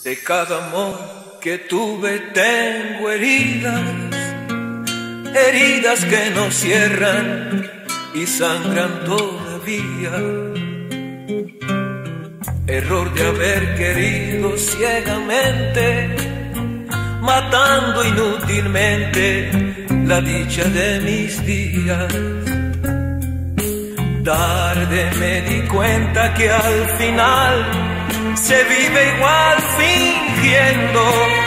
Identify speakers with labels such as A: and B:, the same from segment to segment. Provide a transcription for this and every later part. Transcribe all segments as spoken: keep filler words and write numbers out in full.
A: De cada amor que tuve tengo heridas, heridas que no cierran y sangran todavía. Error de haber querido ciegamente, matando inútilmente la dicha de mis días. Tarde me di cuenta que al final se vive igual fingiendo.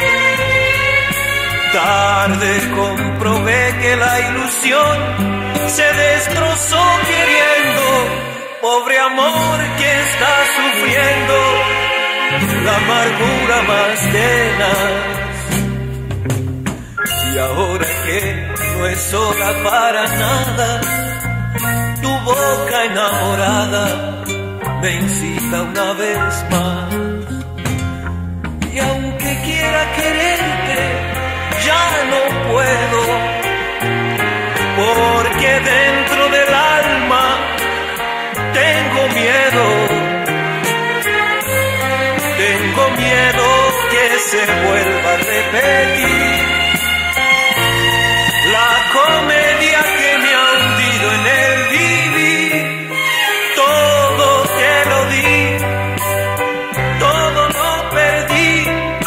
A: Tarde comprobé que la ilusión se destrozó queriendo. Pobre amor que está sufriendo la amargura más tenaz. Y ahora que no es hora para nada, tu boca enamorada me incita una vez más. Y aunque quiera quererte, ya no puedo, porque dentro del alma tengo miedo. Tengo miedo que se vuelva a repetir la comedia que me ha hundido en el vivir. Todo te lo di, todo lo perdí.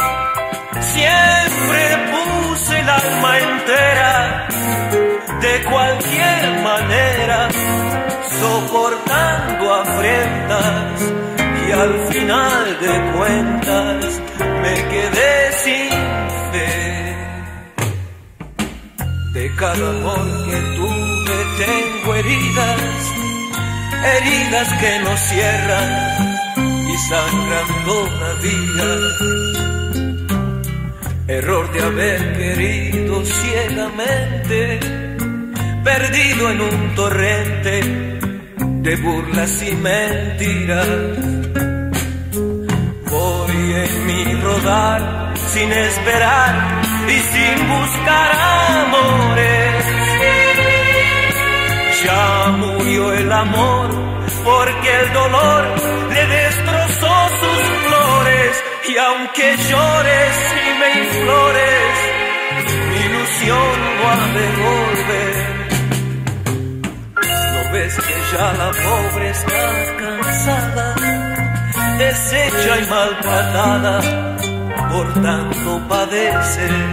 A: Siempre puse el alma entera, de cualquier manera, soportando afrentas, y al final de cuentas me quedé sin fe. De cada amor que tuve tengo heridas, heridas que no cierran y sangran todavía. Error de haber querido ciegamente, perdido en un torrente de burlas y mentiras. Voy en mi rodar sin esperar y sin buscar amores. Ya murió el amor porque el dolor le destrozó sus flores. Y aunque llores y me implores, mi ilusión no ha de volver. ¿No ves que ya la pobre está cansada, deshecha y maltratada por tanto padecer?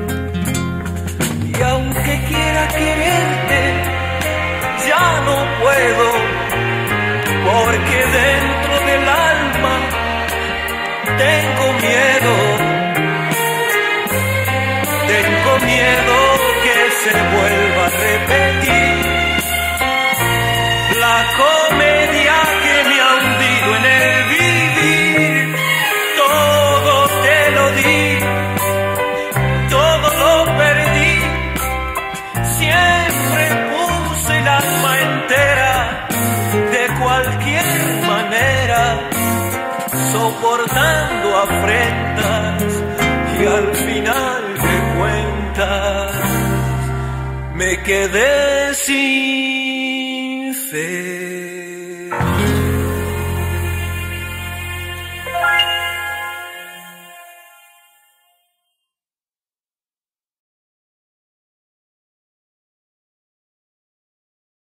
A: Y aunque quiera quererte, ya no puedo, porque dentro del alma tengo miedo. Tengo miedo que se vuelva a repetir la comedia que me ha hundido en el vivir. Todo te lo di, todo lo perdí. Siempre puse el alma entera, de cualquier manera, soportando afrentas, y al final de cuentas me quedé sin fe.